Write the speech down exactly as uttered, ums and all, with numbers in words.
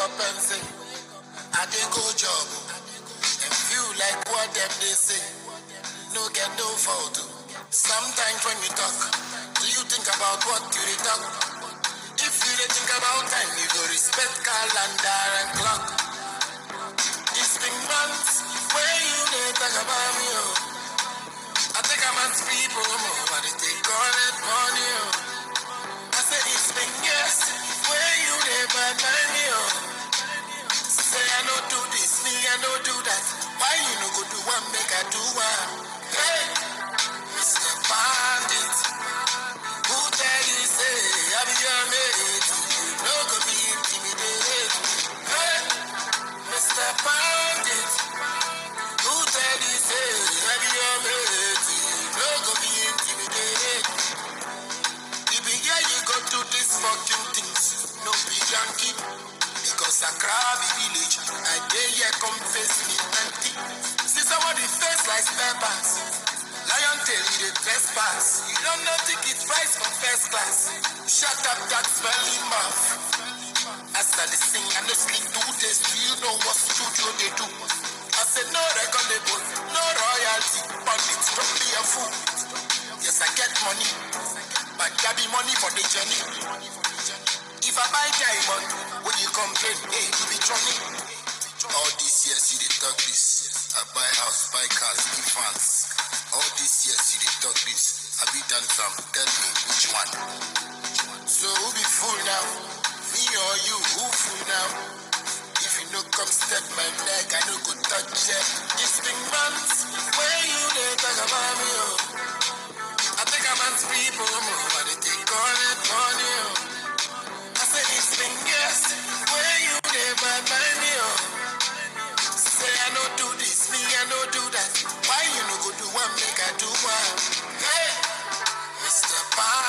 up and say, I dey go job and feel like what them they say. No get no photo. Sometimes when you talk, do you think about what you dey talk? If you dey think about time, you go respect calendar and clock. It's been months where you dey talk about me, oh. I think I'm at people more, but they take all that money, oh. I said it's been years where you dey bad mind me, oh. Say I don't do this, me I don't do that. Why you no go do one, make I do one? Hey, Mister Pundit, who tell you say I be your mate? You no go be intimidated. Hey, Mister Pundit, who tell you say I be your mate? You no go be intimidated. You be here, you go do these fucking things. No be junkie. Because I crab village, I dare here come face me empty. See somebody face like peppers. Lion tail, you dey trespass. You don't know ticket price for first class. Shut up that smelly mouth. As I dey sing, I no sleep two days. Do you know what studio they do? I said no recordable, no royalty. Pundit, don't be a fool. Yes, I get money, but there be money for the journey. If I buy diamond, when you complain, hey, you be trolling. All these years you dey talk this. I buy house, buy cars, give fans. All these years you dey talk this. I be done some. Tell me which one. So who be fool now? Me or you? Who fool now? If you no come step my neck, I no go touch it. It's been months where you dey talk about me, oh. I think I'm at people more, but they take all that money, oh. It's been years where you never mind me, oh. Say I don't do this, me I don't do that. Why you no go do one, make I do one? Hey, Mister Pundit.